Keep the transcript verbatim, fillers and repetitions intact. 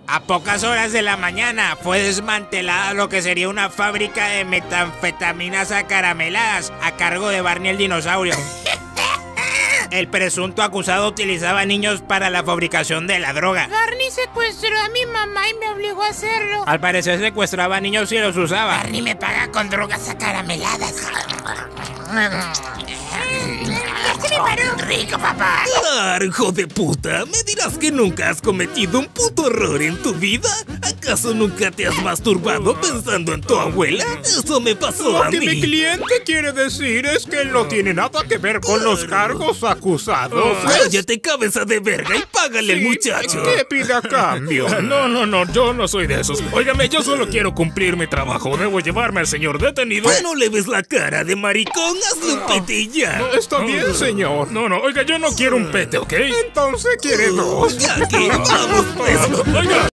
A pocas horas de la mañana fue desmantelada lo que sería una fábrica de metanfetaminas acarameladas a cargo de Barney el dinosaurio. El presunto acusado utilizaba niños para la fabricación de la droga. Barney secuestró a mi mamá y me obligó a hacerlo. Al parecer secuestraba niños y los usaba. Barney me paga con drogas acarameladas. Rico, papá. Ah, hijo de puta, ¿me dirás que nunca has cometido un puto error en tu vida? ¿Acaso nunca te has masturbado pensando en tu abuela? Eso me pasó Lo a que mí. mi cliente quiere decir es que no tiene nada que ver con los cargos acusados. Cállate, cabeza de verga, y págale al Sí, muchacho. ¿qué pide a cambio? No, no, no, yo no soy de esos. Óigame, yo solo quiero cumplir mi trabajo. Debo llevarme al señor detenido. ¿No le ves la cara de maricón? Hazle un pete y ya. Está bien, señor. No, no, oiga, yo no quiero un pete, ¿ok? Entonces quiere dos. Ya que vamos, pues. Oiga.